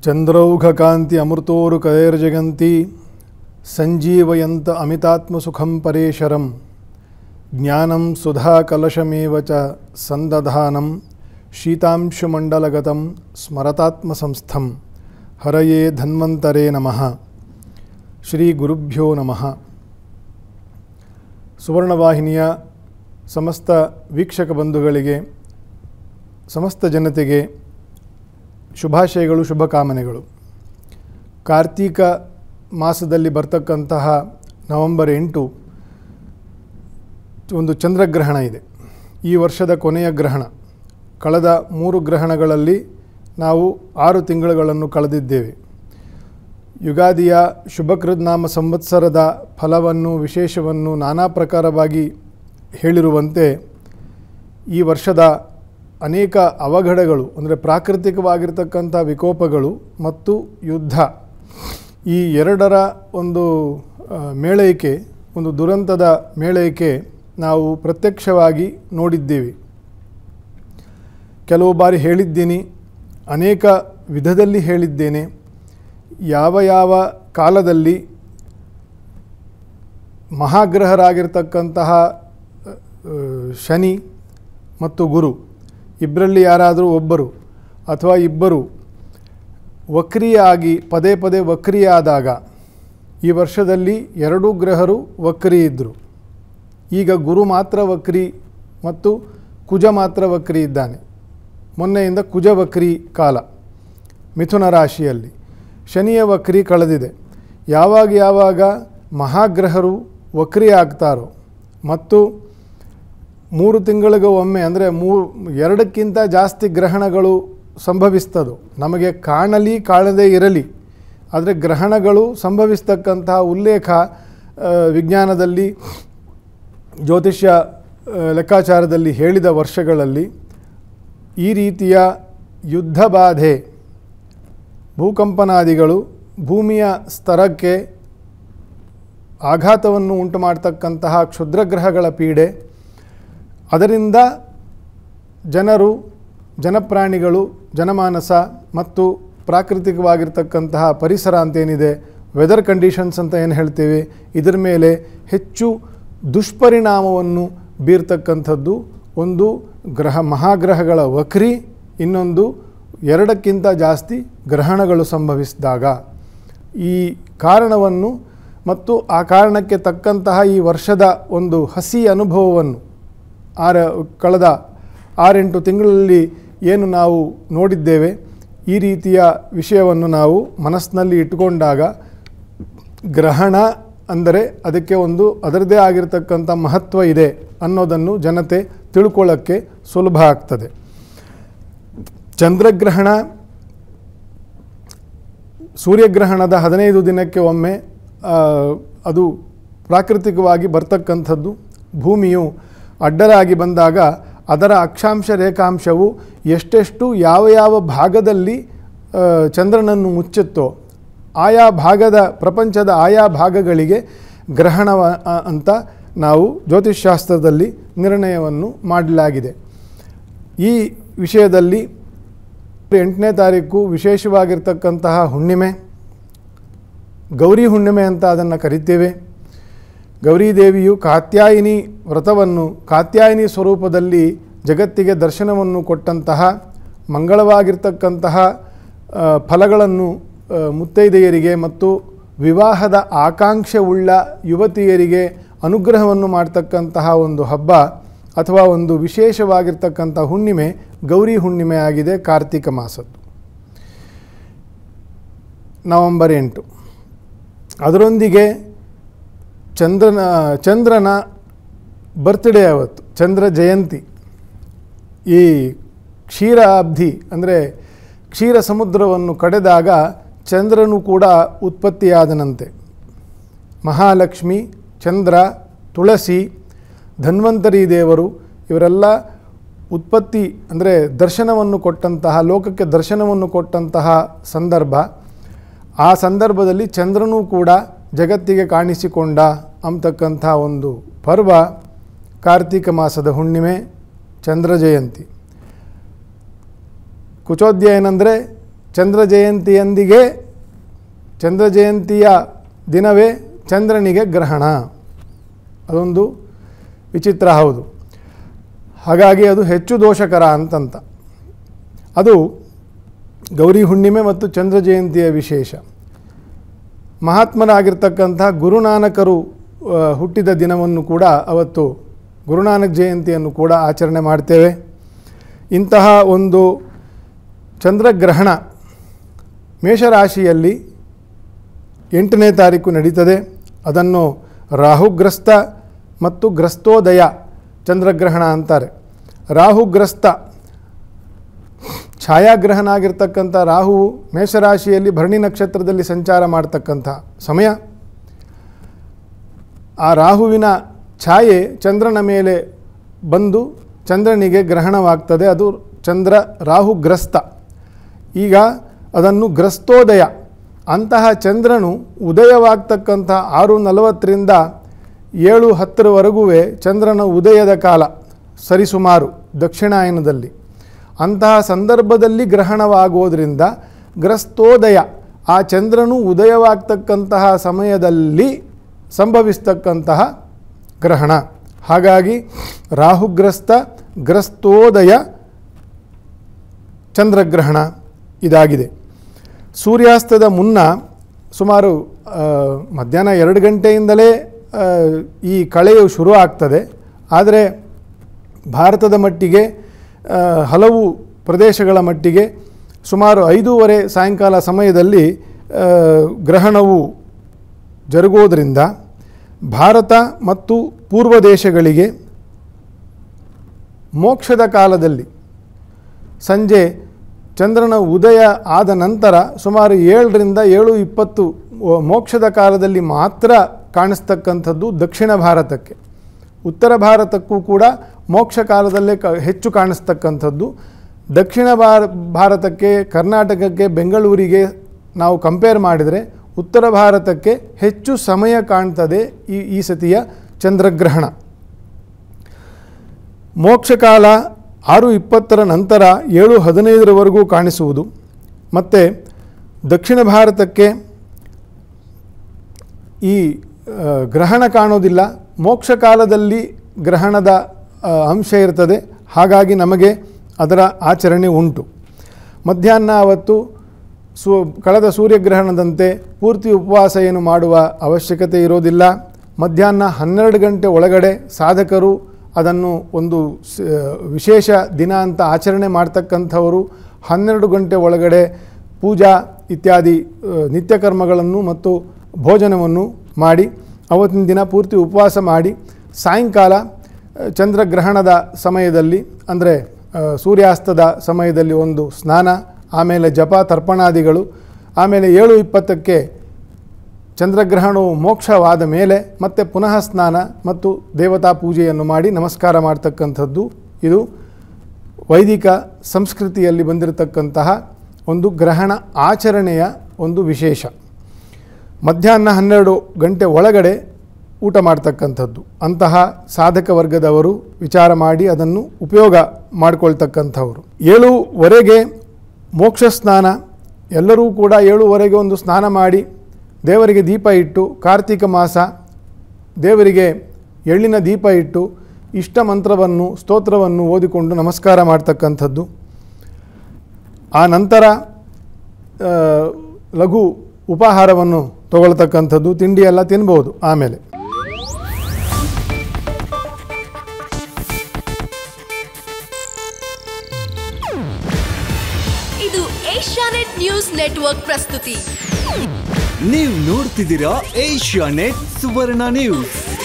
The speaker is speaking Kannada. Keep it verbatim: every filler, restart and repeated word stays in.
ಚಂದ್ರೌಘಕಾಂತಿ ಅಮೃತೋರು ಕೈರ್ಜಗಂತಿ ಸಂಜೀವಯಂತ ಅಮಿತಾತ್ಮಸುಖಂ ಪರೇಶರಂ ಜ್ಞಾನಂ ಸುಧಾ ಕಲಶಮೇವ ಚ ಸಂದಧಾನಂ ಶೀತಾಂಶುಮಂಡಲಗತಂ ಸ್ಮರತಾತ್ಮಸಂಸ್ಥಂ ಹರಯೇ ಧನ್ವಂತರೇ ನಮಃ. ಶ್ರೀ ಗುರುಭ್ಯೋ ನಮಃ. ಸುವರ್ಣವಾಹಿನಿಯ ಸಮಸ್ತ ವೀಕ್ಷಕ ಬಂಧುಗಳಿಗೆ, ಸಮಸ್ತ ಜನತೆಗೆ ಶುಭಾಶಯಗಳು, ಶುಭಕಾಮನೆಗಳು. ಕಾರ್ತೀಕ ಮಾಸದಲ್ಲಿ ಬರ್ತಕ್ಕಂತಹ ನವೆಂಬರ್ ಎಂಟು ಒಂದು ಚಂದ್ರಗ್ರಹಣ ಇದೆ. ಈ ವರ್ಷದ ಕೊನೆಯ ಗ್ರಹಣ. ಕಳೆದ ಮೂರು ಗ್ರಹಣಗಳಲ್ಲಿ ನಾವು ಆರು ತಿಂಗಳುಗಳನ್ನು ಕಳೆದಿದ್ದೇವೆ. ಯುಗಾದಿಯ ಶುಭಕೃದ್ನಾಮ ಸಂವತ್ಸರದ ಫಲವನ್ನು, ವಿಶೇಷವನ್ನು ನಾನಾ ಪ್ರಕಾರವಾಗಿ ಹೇಳಿರುವಂತೆ ಈ ವರ್ಷದ ಅನೇಕ ಅವಘಡಗಳು, ಅಂದರೆ ಪ್ರಾಕೃತಿಕವಾಗಿರ್ತಕ್ಕಂಥ ವಿಕೋಪಗಳು ಮತ್ತು ಯುದ್ಧ, ಈ ಎರಡರ ಒಂದು ಮೇಳೈಕೆ, ಒಂದು ದುರಂತದ ಮೇಳೈಕೆ ನಾವು ಪ್ರತ್ಯಕ್ಷವಾಗಿ ನೋಡಿದ್ದೇವೆ. ಕೆಲವು ಬಾರಿ ಹೇಳಿದ್ದೀನಿ, ಅನೇಕ ವಿಧದಲ್ಲಿ ಹೇಳಿದ್ದೇನೆ. ಯಾವ ಯಾವ ಕಾಲದಲ್ಲಿ ಮಹಾಗ್ರಹರಾಗಿರ್ತಕ್ಕಂತಹ ಶನಿ ಮತ್ತು ಗುರು ಇಬ್ಬರಲ್ಲಿ ಯಾರಾದರೂ ಒಬ್ಬರು ಅಥವಾ ಇಬ್ಬರು ವಕ್ರಿಯಾಗಿ ಪದೇ ಪದೇ ವಕ್ರಿಯಾದಾಗ, ಈ ವರ್ಷದಲ್ಲಿ ಎರಡೂ ಗ್ರಹರು ವಕ್ರಿ ಇದ್ದರು. ಈಗ ಗುರು ಮಾತ್ರ ವಕ್ರಿ ಮತ್ತು ಕುಜ ಮಾತ್ರ ವಕ್ರಿ ಇದ್ದಾನೆ. ಮೊನ್ನೆಯಿಂದ ಕುಜ ವಕ್ರಿ ಕಾಲ ಮಿಥುನ ರಾಶಿಯಲ್ಲಿ. ಶನಿಯ ವಕ್ರಿ ಕಳೆದಿದೆ. ಯಾವಾಗ ಯಾವಾಗ ಮಹಾಗ್ರಹರು ವಕ್ರಿ ಆಗ್ತಾರೋ ಮತ್ತು ಮೂರು ತಿಂಗಳಿಗೆ ಒಮ್ಮೆ, ಅಂದರೆ ಮೂ ಎರಡಕ್ಕಿಂತ ಜಾಸ್ತಿ ಗ್ರಹಣಗಳು ಸಂಭವಿಸ್ತದೋ, ನಮಗೆ ಕಾಣಲಿ ಕಾಣದೇ ಇರಲಿ, ಆದರೆ ಗ್ರಹಣಗಳು ಸಂಭವಿಸ್ತಕ್ಕಂತಹ ಉಲ್ಲೇಖ ವಿಜ್ಞಾನದಲ್ಲಿ, ಜ್ಯೋತಿಷ್ಯ ಲೆಕ್ಕಾಚಾರದಲ್ಲಿ ಹೇಳಿದ ವರ್ಷಗಳಲ್ಲಿ ಈ ರೀತಿಯ ಯುದ್ಧ ಬಾಧೆ, ಭೂಕಂಪನಾದಿಗಳು, ಭೂಮಿಯ ಸ್ತರಕ್ಕೆ ಆಘಾತವನ್ನು ಉಂಟು ಮಾಡತಕ್ಕಂತಹ ಕ್ಷುದ್ರಗ್ರಹಗಳ ಪೀಡೆ, ಅದರಿಂದ ಜನರು, ಜನಪ್ರಾಣಿಗಳು, ಜನಮಾನಸ ಮತ್ತು ಪ್ರಾಕೃತಿಕವಾಗಿರ್ತಕ್ಕಂತಹ ಪರಿಸರ ಅಂತೇನಿದೆ, ವೆದರ್ ಕಂಡೀಷನ್ಸ್ ಅಂತ ಏನು ಹೇಳ್ತೇವೆ, ಇದರ ಮೇಲೆ ಹೆಚ್ಚು ದುಷ್ಪರಿಣಾಮವನ್ನು ಬೀರ್ತಕ್ಕಂಥದ್ದು ಒಂದು ಗ್ರಹ, ಮಹಾಗ್ರಹಗಳ ವಕ್ರಿ, ಇನ್ನೊಂದು ಎರಡಕ್ಕಿಂತ ಜಾಸ್ತಿ ಗ್ರಹಣಗಳು ಸಂಭವಿಸಿದಾಗ. ಈ ಕಾರಣವನ್ನು ಮತ್ತು ಆ ಕಾರಣಕ್ಕೆ ತಕ್ಕಂತಹ ಈ ವರ್ಷದ ಒಂದು ಹಸಿ ಅನುಭವವನ್ನು ಆರ ಕಳೆದ ಆರೆಂಟು ತಿಂಗಳಲ್ಲಿ ಏನು ನಾವು ನೋಡಿದ್ದೇವೆ, ಈ ರೀತಿಯ ವಿಷಯವನ್ನು ನಾವು ಮನಸ್ಸಿನಲ್ಲಿ ಇಟ್ಟುಕೊಂಡಾಗ ಗ್ರಹಣ ಅಂದರೆ ಅದಕ್ಕೆ ಒಂದು ಅದರದೇ ಆಗಿರತಕ್ಕಂಥ ಮಹತ್ವ ಇದೆ ಅನ್ನೋದನ್ನು ಜನತೆ ತಿಳ್ಕೊಳ್ಳೋಕ್ಕೆ ಸುಲಭ ಆಗ್ತದೆ. ಚಂದ್ರಗ್ರಹಣ ಸೂರ್ಯಗ್ರಹಣದ ಹದಿನೈದು ದಿನಕ್ಕೆ ಒಮ್ಮೆ ಅದು ಪ್ರಾಕೃತಿಕವಾಗಿ ಬರ್ತಕ್ಕಂಥದ್ದು. ಭೂಮಿಯು ಅಡ್ಡಲಾಗಿ ಬಂದಾಗ ಅದರ ಅಕ್ಷಾಂಶ ರೇಖಾಂಶವು ಎಷ್ಟೆಷ್ಟು ಯಾವ ಯಾವ ಭಾಗದಲ್ಲಿ ಚಂದ್ರನನ್ನು ಮುಚ್ಚುತ್ತೋ ಆಯಾ ಭಾಗದ, ಪ್ರಪಂಚದ ಆಯಾ ಭಾಗಗಳಿಗೆ ಗ್ರಹಣ ಅಂತ ನಾವು ಜ್ಯೋತಿಷ್ಶಾಸ್ತ್ರದಲ್ಲಿ ನಿರ್ಣಯವನ್ನು ಮಾಡಲಾಗಿದೆ. ಈ ವಿಷಯದಲ್ಲಿ ಎಂಟನೇ ತಾರೀಕು ವಿಶೇಷವಾಗಿರ್ತಕ್ಕಂತಹ ಹುಣ್ಣಿಮೆ, ಗೌರಿ ಹುಣ್ಣಿಮೆ ಅಂತ ಅದನ್ನು ಕರಿತೇವೆ. ಗೌರಿದೇವಿಯು ಕಾತ್ಯಾಯಿನಿ ವ್ರತವನ್ನು, ಕಾತ್ಯಾಯಿನಿ ಸ್ವರೂಪದಲ್ಲಿ ಜಗತ್ತಿಗೆ ದರ್ಶನವನ್ನು ಕೊಟ್ಟಂತಹ, ಮಂಗಳವಾಗಿರ್ತಕ್ಕಂತಹ ಫಲಗಳನ್ನು ಮುತ್ತೈದೆಯರಿಗೆ ಮತ್ತು ವಿವಾಹದ ಆಕಾಂಕ್ಷೆ ಉಳ್ಳ ಯುವತಿಯರಿಗೆ ಅನುಗ್ರಹವನ್ನು ಮಾಡ್ತಕ್ಕಂತಹ ಒಂದು ಹಬ್ಬ ಅಥವಾ ಒಂದು ವಿಶೇಷವಾಗಿರ್ತಕ್ಕಂಥ ಹುಣ್ಣಿಮೆ ಗೌರಿ ಹುಣ್ಣಿಮೆ ಆಗಿದೆ. ಕಾರ್ತಿಕ ಮಾಸದ್ದು ನವೆಂಬರ್ ಎಂಟು. ಅದರೊಂದಿಗೆ ಚಂದ್ರನ ಚಂದ್ರನ ಬರ್ತ್ಡೇ ಅವತ್ತು, ಚಂದ್ರ ಜಯಂತಿ. ಈ ಕ್ಷೀರ ಅಬ್ಧಿ ಅಂದರೆ ಕ್ಷೀರ ಸಮುದ್ರವನ್ನು ಕಡೆದಾಗ ಚಂದ್ರನು ಕೂಡ ಉತ್ಪತ್ತಿಯಾದನಂತೆ. ಮಹಾಲಕ್ಷ್ಮಿ, ಚಂದ್ರ, ತುಳಸಿ, ಧನ್ವಂತರಿ ದೇವರು ಇವರೆಲ್ಲ ಉತ್ಪತ್ತಿ ಅಂದರೆ ದರ್ಶನವನ್ನು ಕೊಟ್ಟಂತಹ, ಲೋಕಕ್ಕೆ ದರ್ಶನವನ್ನು ಕೊಟ್ಟಂತಹ ಸಂದರ್ಭ. ಆ ಸಂದರ್ಭದಲ್ಲಿ ಚಂದ್ರನೂ ಕೂಡ ಜಗತ್ತಿಗೆ ಕಾಣಿಸಿಕೊಂಡ ಅಂತಕ್ಕಂಥ ಒಂದು ಪರ್ವ ಕಾರ್ತಿಕ ಮಾಸದ ಹುಣ್ಣಿಮೆ, ಚಂದ್ರ ಜಯಂತಿ. ಕುಚೋದ್ಯ ಏನಂದರೆ ಚಂದ್ರ ಜಯಂತಿಯೊಂದಿಗೆ ಚಂದ್ರ ಜಯಂತಿಯ ದಿನವೇ ಚಂದ್ರನಿಗೆ ಗ್ರಹಣ. ಅದೊಂದು ವಿಚಿತ್ರ ಹೌದು. ಹಾಗಾಗಿ ಅದು ಹೆಚ್ಚು ದೋಷಕರ ಅಂತಂತ. ಅದು ಗೌರಿ ಹುಣ್ಣಿಮೆ ಮತ್ತು ಚಂದ್ರ ಜಯಂತಿಯ ವಿಶೇಷ. ಮಹಾತ್ಮರಾಗಿರ್ತಕ್ಕಂಥ ಗುರುನಾನಕರು ಹುಟ್ಟಿದ ದಿನವನ್ನು ಕೂಡ ಅವತ್ತು ಗುರುನಾನಕ್ ಜಯಂತಿಯನ್ನು ಕೂಡ ಆಚರಣೆ ಮಾಡ್ತೇವೆ. ಇಂತಹ ಒಂದು ಚಂದ್ರಗ್ರಹಣ ಮೇಷರಾಶಿಯಲ್ಲಿ ಎಂಟನೇ ತಾರೀಕು ನಡೀತದೆ. ಅದನ್ನು ರಾಹುಗ್ರಸ್ತ ಮತ್ತು ಗ್ರಸ್ತೋದಯ ಚಂದ್ರಗ್ರಹಣ ಅಂತಾರೆ. ರಾಹುಗ್ರಸ್ತ ಛಾಯಾಗ್ರಹಣ ಆಗಿರ್ತಕ್ಕಂಥ ರಾಹುವು ಮೇಷರಾಶಿಯಲ್ಲಿ ಭರಣಿ ನಕ್ಷತ್ರದಲ್ಲಿ ಸಂಚಾರ ಮಾಡ್ತಕ್ಕಂಥ ಸಮಯ. ಆ ರಾಹುವಿನ ಛಾಯೆ ಚಂದ್ರನ ಮೇಲೆ ಬಂದು ಚಂದ್ರನಿಗೆ ಗ್ರಹಣವಾಗ್ತದೆ. ಅದು ಚಂದ್ರ ರಾಹುಗ್ರಸ್ತ. ಈಗ ಅದನ್ನು ಗ್ರಸ್ತೋದಯ, ಅಂತಹ ಚಂದ್ರನು ಉದಯವಾಗ್ತಕ್ಕಂಥ ಆರು ನಲವತ್ತರಿಂದ ಏಳು ಹತ್ತರವರೆಗೂ ಚಂದ್ರನ ಉದಯದ ಕಾಲ ಸರಿಸುಮಾರು ದಕ್ಷಿಣಾಯನದಲ್ಲಿ. ಅಂತಹ ಸಂದರ್ಭದಲ್ಲಿ ಗ್ರಹಣವಾಗೋದ್ರಿಂದ ಗ್ರಸ್ತೋದಯ, ಆ ಚಂದ್ರನು ಉದಯವಾಗ್ತಕ್ಕಂತಹ ಸಮಯದಲ್ಲಿ ಸಂಭವಿಸ್ತಕ್ಕಂತಹ ಗ್ರಹಣ. ಹಾಗಾಗಿ ರಾಹುಗ್ರಸ್ತ ಗ್ರಸ್ತೋದಯ ಚಂದ್ರಗ್ರಹಣ ಇದಾಗಿದೆ. ಸೂರ್ಯಾಸ್ತದ ಮುನ್ನ ಸುಮಾರು ಮಧ್ಯಾಹ್ನ ಎರಡು ಗಂಟೆಯಿಂದಲೇ ಈ ಕಳೆಯು ಶುರು ಆಗ್ತದೆ. ಆದರೆ ಭಾರತದ ಮಟ್ಟಿಗೆ ಹಲವು ಪ್ರದೇಶಗಳ ಮಟ್ಟಿಗೆ ಸುಮಾರು ಐದೂವರೆ ಸಾಯಂಕಾಲ ಸಮಯದಲ್ಲಿ ಗ್ರಹಣವು ಜರುಗೋದ್ರಿಂದ ಭಾರತ ಮತ್ತು ಪೂರ್ವ ದೇಶಗಳಿಗೆ ಮೋಕ್ಷದ ಕಾಲದಲ್ಲಿ ಸಂಜೆ ಚಂದ್ರನ ಉದಯ ಆದ ನಂತರ ಸುಮಾರು ಏಳರಿಂದ ಏಳು ಇಪ್ಪತ್ತು ಮೋಕ್ಷದ ಕಾಲದಲ್ಲಿ ಮಾತ್ರ ಕಾಣಿಸ್ತಕ್ಕಂಥದ್ದು ದಕ್ಷಿಣ ಭಾರತಕ್ಕೆ. ಉತ್ತರ ಭಾರತಕ್ಕೂ ಕೂಡ ಮೋಕ್ಷ ಕಾಲದಲ್ಲೇ ಕ ಹೆಚ್ಚು ಕಾಣಿಸ್ತಕ್ಕಂಥದ್ದು. ದಕ್ಷಿಣ ಭಾರತಕ್ಕೆ, ಕರ್ನಾಟಕಕ್ಕೆ, ಬೆಂಗಳೂರಿಗೆ ನಾವು ಕಂಪೇರ್ ಮಾಡಿದರೆ ಉತ್ತರ ಭಾರತಕ್ಕೆ ಹೆಚ್ಚು ಸಮಯ ಕಾಣ್ತದೆ ಈ ಈ ಸತಿಯ ಚಂದ್ರಗ್ರಹಣ. ಮೋಕ್ಷಕಾಲ ಆರು ಇಪ್ಪತ್ತರ ನಂತರ ಏಳು ಹದಿನೈದರವರೆಗೂ ಕಾಣಿಸುವುದು. ಮತ್ತು ದಕ್ಷಿಣ ಭಾರತಕ್ಕೆ ಈ ಗ್ರಹಣ ಕಾಣೋದಿಲ್ಲ. ಮೋಕ್ಷ ಕಾಲದಲ್ಲಿ ಗ್ರಹಣದ ಅಂಶ ಇರ್ತದೆ. ಹಾಗಾಗಿ ನಮಗೆ ಅದರ ಆಚರಣೆ ಉಂಟು. ಮಧ್ಯಾಹ್ನ ಅವತ್ತು ಸೂ ಕಳೆದ ಸೂರ್ಯಗ್ರಹಣದಂತೆ ಪೂರ್ತಿ ಉಪವಾಸ ಏನು ಮಾಡುವ ಅವಶ್ಯಕತೆ ಇರೋದಿಲ್ಲ. ಮಧ್ಯಾಹ್ನ ಹನ್ನೆರಡು ಗಂಟೆ ಒಳಗಡೆ ಸಾಧಕರು ಅದನ್ನು ಒಂದು ವಿಶೇಷ ದಿನ ಅಂತ ಆಚರಣೆ ಮಾಡ್ತಕ್ಕಂಥವರು ಹನ್ನೆರಡು ಗಂಟೆ ಒಳಗಡೆ ಪೂಜಾ ಇತ್ಯಾದಿ ನಿತ್ಯ ಕರ್ಮಗಳನ್ನು ಮತ್ತು ಭೋಜನವನ್ನು ಮಾಡಿ ಅವತ್ತಿನ ದಿನ ಪೂರ್ತಿ ಉಪವಾಸ ಮಾಡಿ ಸಾಯಂಕಾಲ ಚಂದ್ರಗ್ರಹಣದ ಸಮಯದಲ್ಲಿ ಅಂದರೆ ಸೂರ್ಯಾಸ್ತದ ಸಮಯದಲ್ಲಿ ಒಂದು ಸ್ನಾನ, ಆಮೇಲೆ ಜಪ ತರ್ಪಣಾದಿಗಳು, ಆಮೇಲೆ ಏಳು ಇಪ್ಪತ್ತಕ್ಕೆ ಚಂದ್ರಗ್ರಹಣವು ಮೋಕ್ಷವಾದ ಮೇಲೆ ಮತ್ತೆ ಪುನಃ ಸ್ನಾನ ಮತ್ತು ದೇವತಾ ಪೂಜೆಯನ್ನು ಮಾಡಿ ನಮಸ್ಕಾರ ಮಾಡ್ತಕ್ಕಂಥದ್ದು. ಇದು ವೈದಿಕ ಸಂಸ್ಕೃತಿಯಲ್ಲಿ ಬಂದಿರತಕ್ಕಂತಹ ಒಂದು ಗ್ರಹಣ ಆಚರಣೆಯ ಒಂದು ವಿಶೇಷ. ಮಧ್ಯಾಹ್ನ ಹನ್ನೆರಡು ಗಂಟೆ ಒಳಗಡೆ ಊಟ ಮಾಡ್ತಕ್ಕಂಥದ್ದು. ಅಂತಹ ಸಾಧಕ ವರ್ಗದವರು ವಿಚಾರ ಮಾಡಿ ಅದನ್ನು ಉಪಯೋಗ ಮಾಡಿಕೊಳ್ತಕ್ಕಂಥವರು. ಏಳುವರೆಗೆ ಮೋಕ್ಷ ಸ್ನಾನ. ಎಲ್ಲರೂ ಕೂಡ ಏಳುವರೆಗೆ ಒಂದು ಸ್ನಾನ ಮಾಡಿ ದೇವರಿಗೆ ದೀಪ ಇಟ್ಟು, ಕಾರ್ತಿಕ ಮಾಸ ದೇವರಿಗೆ ಎಳ್ಳಿನ ದೀಪ ಇಟ್ಟು ಇಷ್ಟ ಮಂತ್ರವನ್ನು ಸ್ತೋತ್ರವನ್ನು ಓದಿಕೊಂಡು ನಮಸ್ಕಾರ ಮಾಡ್ತಕ್ಕಂಥದ್ದು. ಆ ನಂತರ ಲಘು ಉಪಹಾರವನ್ನು ತಗೊಳ್ತಕ್ಕಂಥದ್ದು. ತಿಂಡಿ ಎಲ್ಲ ತಿನ್ಬೋದು. ಆಮೇಲೆ ಇದು ಏಷ್ಯಾನೆಟ್ ನ್ಯೂಸ್ ನೆಟ್ವರ್ಕ್ ಪ್ರಸ್ತುತಿ. ನೀವು ನೋಡ್ತಿದ್ದೀರಾ ಏಷ್ಯಾನೆಟ್ ಸುವರ್ಣ ನ್ಯೂಸ್.